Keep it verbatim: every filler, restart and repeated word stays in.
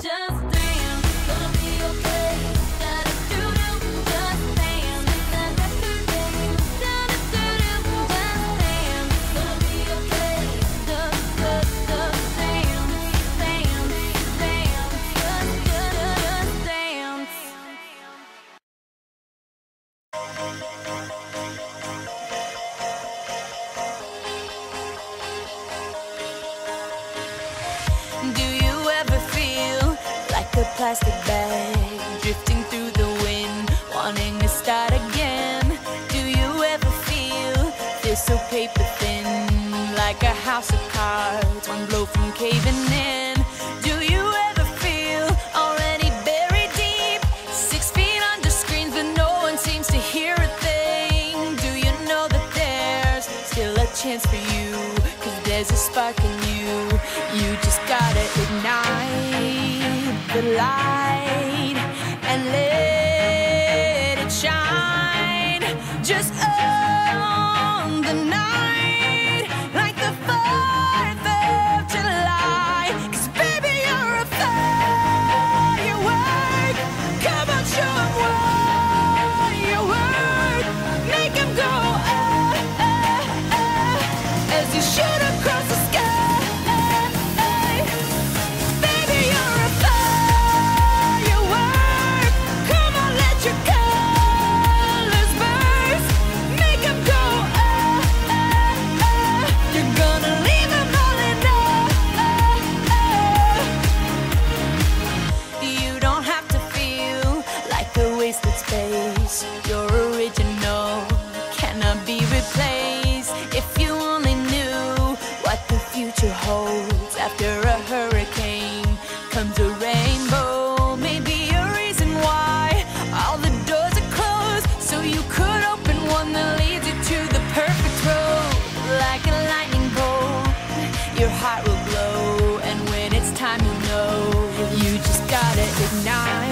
just dance, gonna be okay. Da da do do, just dance. Da da do do, da da do do, just dance, gonna be okay. Da da da dance, dance, dance, just da da dance. Do you ever feel like a plastic bag drifting through the wind, wanting to start again? Do you ever feel this so paper thin, like a house of cards, one blow from caving in? Do you ever feel already buried deep, six feet under screens but no one seems to hear a thing? Do you know that there's still a chance for you, 'cause there's a spark in you? You just gotta ignite the light and let it shine. Just own the night like the fourth of July. 'Cause baby, you're a firework. Come on, show 'em what you're worth. Make 'em go ah, ah, ah, as you shoot across the sky. Your original cannot be replaced. If you only knew what the future holds, after a hurricane comes a rainbow. Maybe a reason why all the doors are closed, so you could open one that leads you to the perfect road. Like a lightning bolt, your heart will glow, and when it's time, you'll know. You just gotta ignite